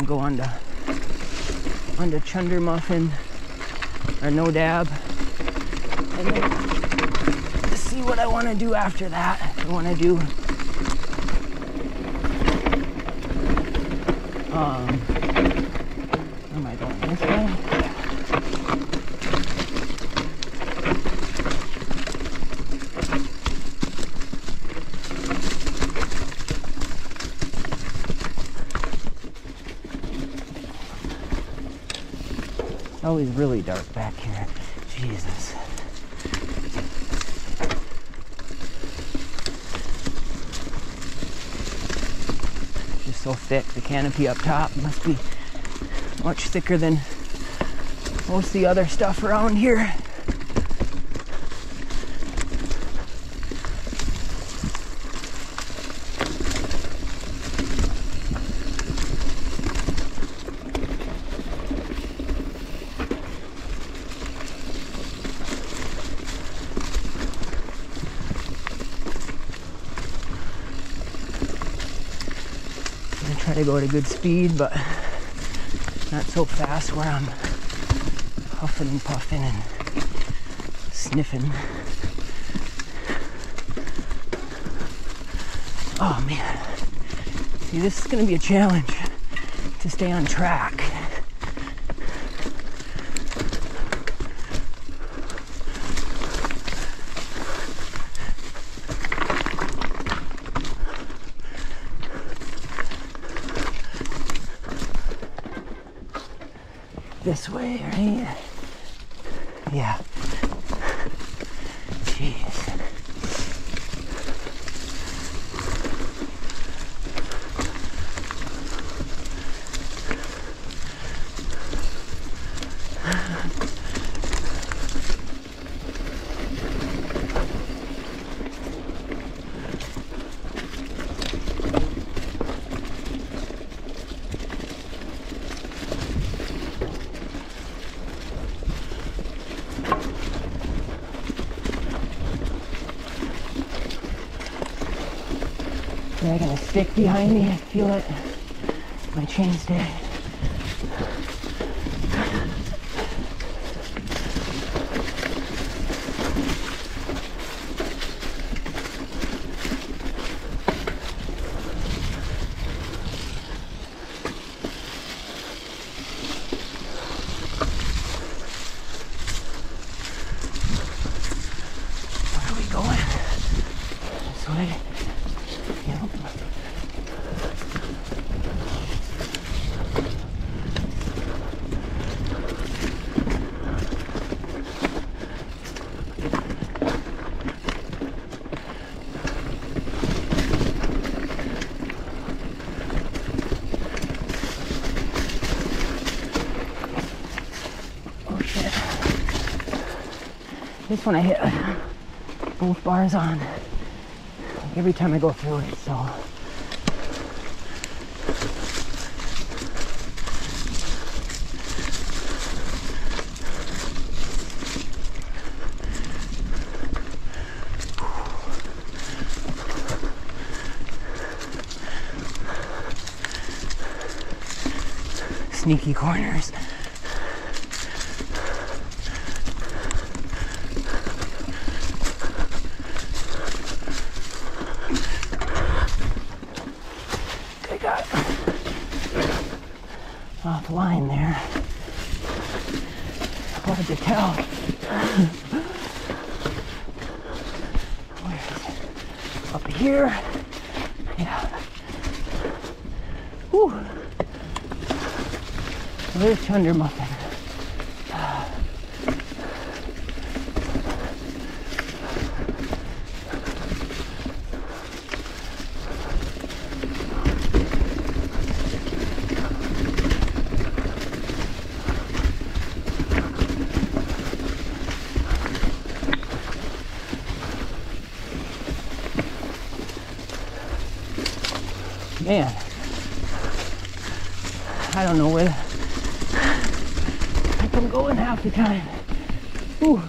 go on to Chunder Muffin or No Dab, and then to see what I want to do after that. I want to do am I going this way? It's always really dark back here. Jesus. Just so thick. The canopy up top must be much thicker than most of the other stuff around here. Try to go at a good speed, but not so fast where I'm huffing and puffing and sniffing. Oh man, see, this is gonna be a challenge to stay on track. This way, right? Yeah. Jeez. They're gonna stick behind me. I feel it. My chainstay. Where are we going? This way. This one I hit both bars on like every time I go through it, so sneaky corners. Offline there. Hard to tell. Where is it? Up here. Yeah. Whew. There's Chunder Muffin. Man, I don't know where I'm going half the time. Ooh.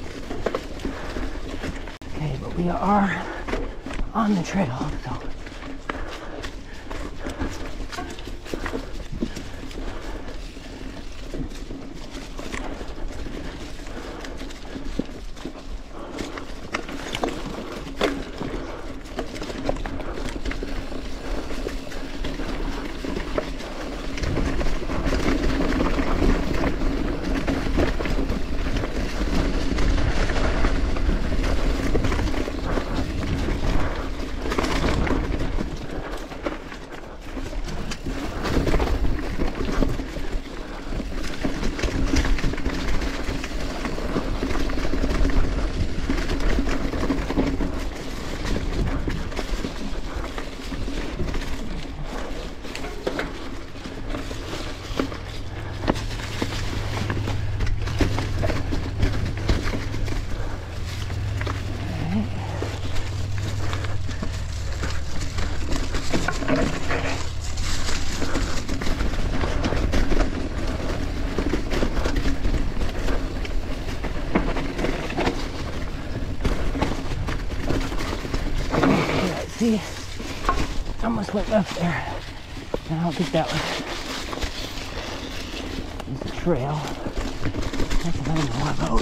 Okay, but we are on the trail, so See, almost went left there. I don't think that was the trail. That's what I know about.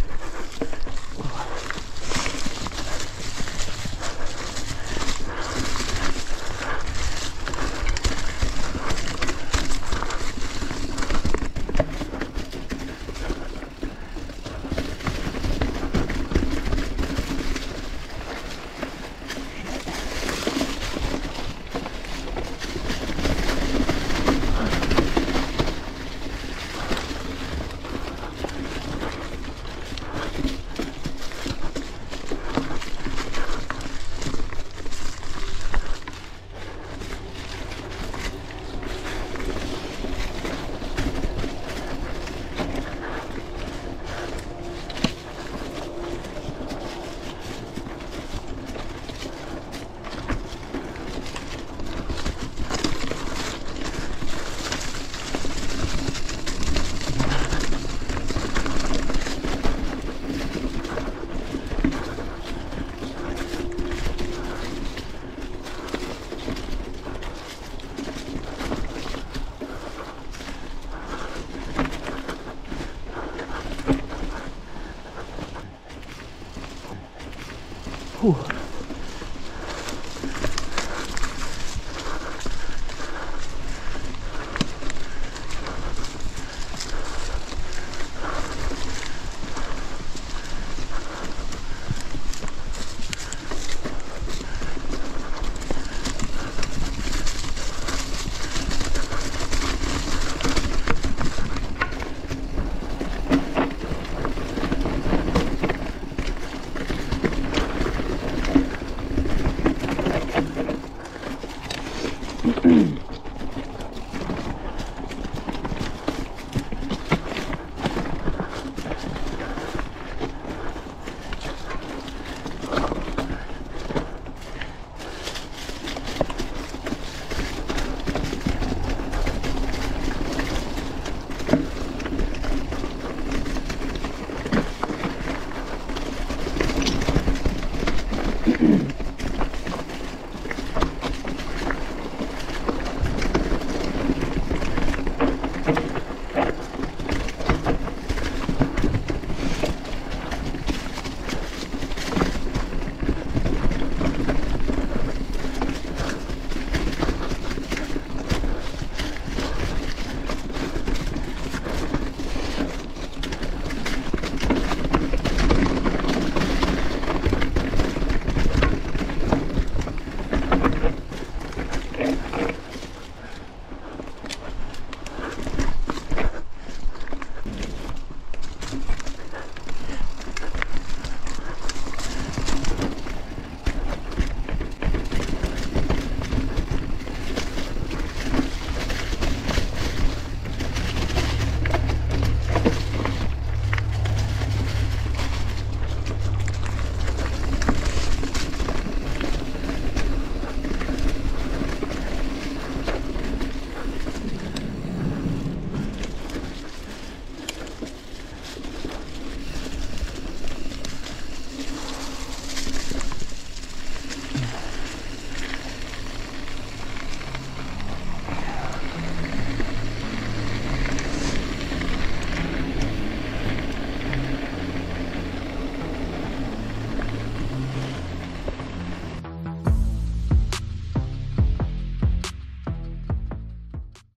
Whew.